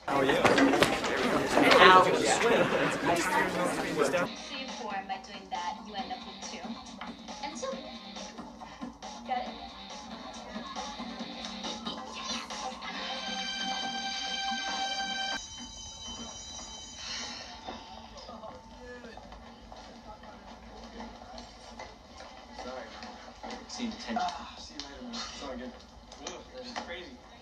Oh yeah. See form by doing that, you end up with 2. And 2. Got it? Sorry. See you in detention. See you later, man. It's all good. Ugh, this is crazy.